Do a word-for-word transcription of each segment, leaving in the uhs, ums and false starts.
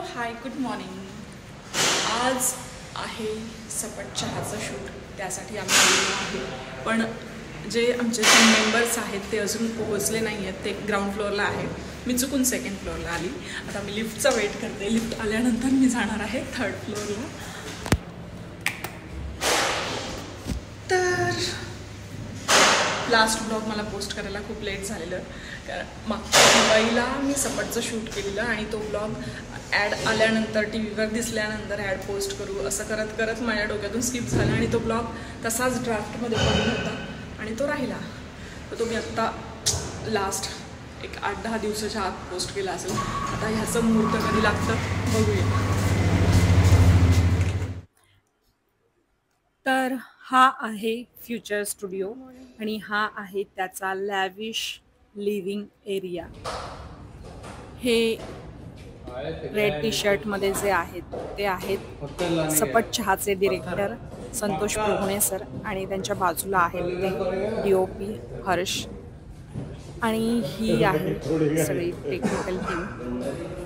Hi good morning. आज आहे सपट चहाचं शूट, त्यासाठी आम्ही आलेलो आहे. पण जे आमचे मेंबर्स आहेत ते अजून पोहोचले नाही आहेत. ते ग्राउंड फ्लोअरला आहे, मी चुकून सेकंड फ्लोअरला आली. आता मी लिफ्टचा वेट करते. लिफ्ट आल्यानंतर मी जाणार आहे थर्ड फ्लोअरला. तर लास्ट ब्लॉग मला पोस्ट करायला खूप लेट झालेलं, कारण मागच्या दिवाळीला मी सपटचं शूट केलेलं आणि तो ब्लॉग ॲड आल्यानंतर टी व्हीवर दिसल्यानंतर ॲड पोस्ट करू असं करत करत माझ्या डोक्यातून स्किप झाला आणि तो ब्लॉग तसाच ड्राफ्टमध्ये पडून होता आणि तो राहिला. तर तो मी आत्ता लास्ट एक आठ दहा दिवसाच्या आत पोस्ट केला असेल. आता ह्याचं मुहूर्त कधी लागतं बघूया. तर हा आहे फ्युचर स्टुडिओ आणि हा आहे त्याचा लॅविश लिव्हिंग एरिया. हे रेड टी शर्टमध्ये जे आहेत ते आहेत सपट चहाचे डिरेक्टर संतोष प्रभुणे सर आणि त्यांच्या बाजूला आहेत ते डी ओ पी हर्ष आणि ही आहे सगळी टेक्निकल टीम.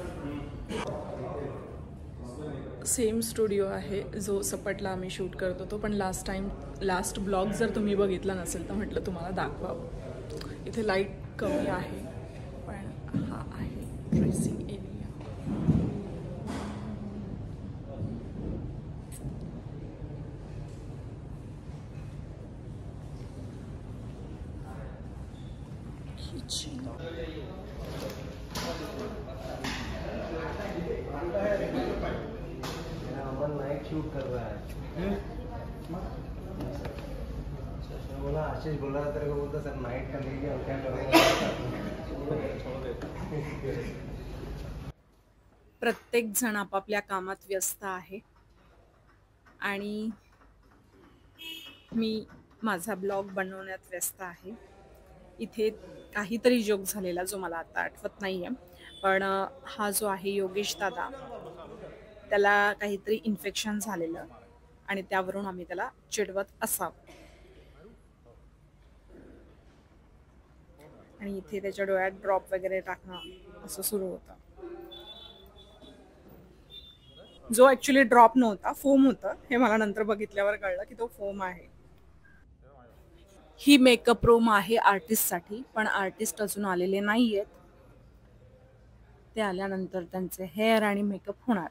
सेम स्टुडिओ आहे जो सपटला आम्ही शूट करत होतो, पण लास्ट टाईम लास्ट ब्लॉग जर तुम्ही बघितला नसेल तर म्हटलं तुम्हाला दाखवावं. इथे लाईट कमी आहे, पण हा आहे ड्रेसिंग एरिया. शूट कर रहा है बोला आशीष बोल रहा तेरे को, बोलता सर नाइट का लीजिए और क्या करेंगे. प्रत्येक जण आपापल्या कामात व्यस्त आहे आणि मी माझा ब्लॉग बनवण्यात व्यस्त आहे. इथे काहीतरी जोक झालेला जो मला आता आठवत नाही आहे, पण हा जो आहे योगेश दादा, त्याला काहीतरी इन्फेक्शन झालेलं आणि त्यावरून आम्ही त्याला चिडवत असावं. आणि इथे त्याच्या डोळ्यात ड्रॉप वगैरे टाकणं असं सुरू होतं, जो ऍक्च्युली ड्रॉप नव्हता, फोम होतं. हे मला नंतर बघितल्यावर कळलं की तो फोम आहे. ही मेकअप रूम आहे आर्टिस्टसाठी, पण आर्टिस्ट अजून आलेले नाही आहेत. ते आल्यानंतर त्यांचे हेअर आणि मेकअप होणार.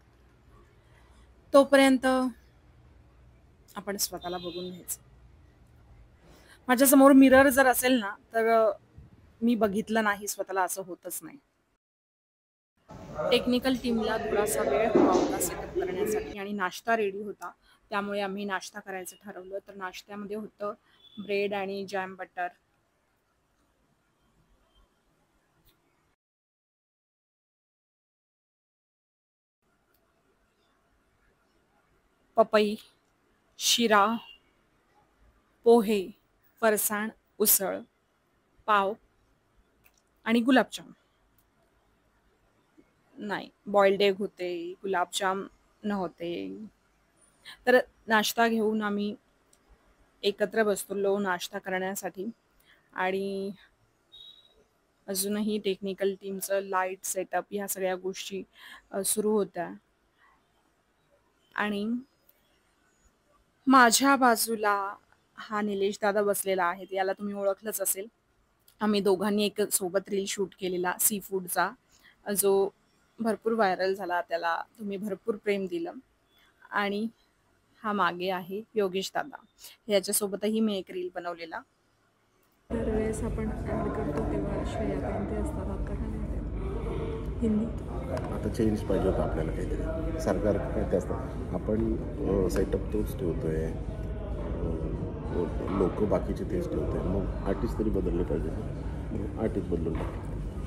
तोपर्यंत आपण स्वतःला बघून घ्यायचं. माझ्यासमोर मिरर जर असेल ना तर मी बघितलं नाही स्वतःला असं होतच नाही. टेक्निकल टीमला थोडासा वेळ हवा होता सेटअप करण्यासाठी आणि नाश्ता रेडी होता, त्यामुळे आम्ही नाश्ता करायचं ठरवलं. तर नाश्त्यामध्ये होतं ब्रेड आणि जॅम बटर. पपई, शिरा, पोहे, फरसाण, उसळ, पाव आणि गुलाबजाम. नाही, बॉइल्ड एग होते, गुलाबजाम नव्हते. तर नाश्ता घेऊन आम्ही एकत्र बसलो नाश्ता करण्यासाठी आणि अजूनही टेक्निकल टीमचं लाईट सेटअप ह्या सगळ्या गोष्टी सुरू होत्या. आणि माझ्या बाजूला हा निलेश दादा बसलेला आहे, याला तुम्ही ओळखलंच असेल. आम्ही दोघांनी एक सोबत रील शूट केलेला सी फूडचा, जो भरपूर व्हायरल झाला. त्याला तुम्ही भरपूर प्रेम दिलं. आणि हा मागे आहे योगेश दादा, याच्यासोबतही मी एक रील बनवलेला. दरवेळेस आपण ॲड करतो तेव्हा श्रेया कोणते असतात आपल्याला हिंदी. आता चेंज पाहिजे होतं आपल्याला काहीतरी, सरकार काय ते असतं. आपण सेटअप तोच ठेवतोय, लोक बाकीचे तेच ठेवतोय, मग आर्टिस्ट तरी बदलले पाहिजे. मग आर्टिस्ट बदलून टाकले.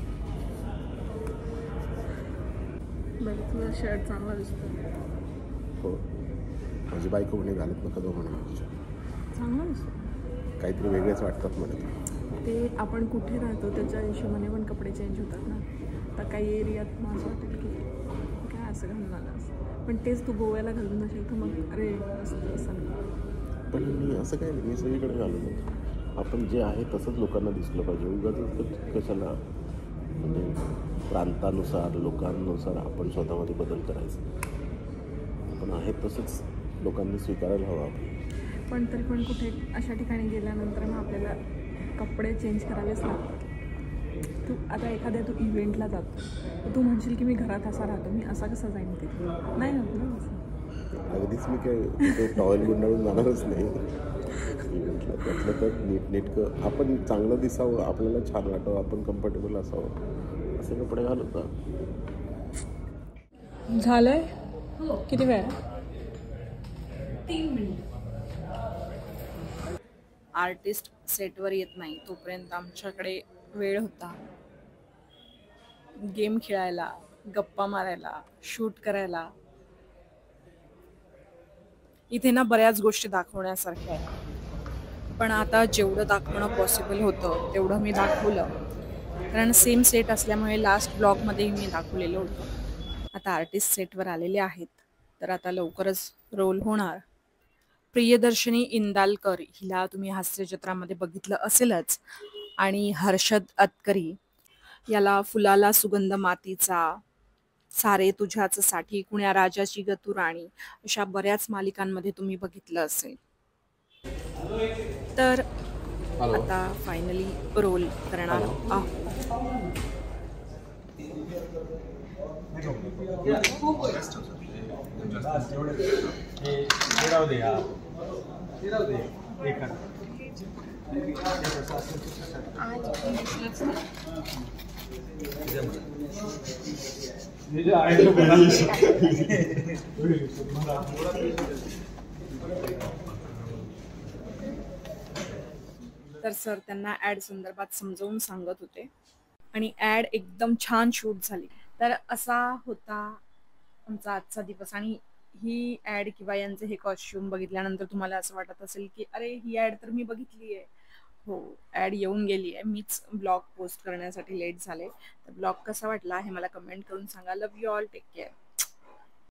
बरं, तुझा शर्ट चांगला दिसतो. हो, माझी बायको म्हणे घालत नका दो म्हणे, चांगला दिसतो. काहीतरी वेगळेच वाटतात म्हणे. ते आपण कुठे राहतो त्याच्या हिशोबाने पण कपडे चेंज होतात ना. आता काही एरियात माझं वाटेल की काय असं घालून आलं असं, पण तेच तू गोव्याला घालून असेल तर मग अरे असं असं. पण मी असं काय नाही, मी सगळीकडे घालून आपण जे आहे तसंच लोकांना दिसलं पाहिजे. उगाच कशाला म्हणजे प्रांतानुसार लोकांनुसार आपण स्वतःमध्ये बदल करायचा. पण आहे तसंच लोकांनी स्वीकारायला हवं आपण. पण तरी पण कुठे अशा ठिकाणी गेल्यानंतर मग आपल्याला कपडे चेंज करावेच लागतात. तू आता एखाद्या तू इव्हेंटला जातो तर तू म्हणशील की मी घरात असा राहतो, मी असा कसा जाईन ते, नाही होत ना असं. अगदीच मी काय ते टॉवेल गुंडाळून जाणारच नाही इव्हेंटला. त्यातलं तर नीटनेटकं आपण चांगलं दिसावं, आपल्याला छान वाटावं, आपण कम्फर्टेबल असावं असे कपडे घालत जा. झालंय किती वेळ? तीन मिनिट. आर्टिस्ट सेटवर येत नाही तोपर्यंत आमच्याकडे वेळ होता गेम खेळायला, गप्पा मारायला, शूट करायला. इथे ना बऱ्याच गोष्टी दाखवण्यासारख्या आहेत, पण आता जेवढं दाखवणं पॉसिबल होतं तेवढं मी दाखवलं, कारण सेम सेट असल्यामुळे लास्ट ब्लॉगमध्येही मी दाखवलेलं होतं. आता आर्टिस्ट सेटवर आलेले आहेत, तर आता लवकरच रोल होणार. प्रियदर्शनी इंदालकर हिला तुम्ही हास्यचित्रामध्ये बघितलं असेलच, आणि हर्षद अतकरी याला फुलाला सुगंध मातीचा, सारे तुझ्याच साठी, कुण्या राजाची गतू राणी अशा बऱ्याच मालिकांमध्ये तुम्ही बघितलं असेल. तर आता फायनली रोल करणार आहोत. तर सर त्यांना ॲड संदर्भात समजावून सांगत होते आणि ॲड एकदम छान शूट झाली. तर असा होता आमचा आजचा दिवस. आणि ही ॲड किंवा यांचे हे कॉस्ट्युम बघितल्यानंतर तुम्हाला असं वाटत असेल की अरे ही ॲड तर मी बघितली आहे. हो, ॲड येऊन गेली आहे, मीच ब्लॉग पोस्ट करण्यासाठी लेट झाले. तर ब्लॉग कसा वाटला हे मला कमेंट करून सांगा. Love you all, take care.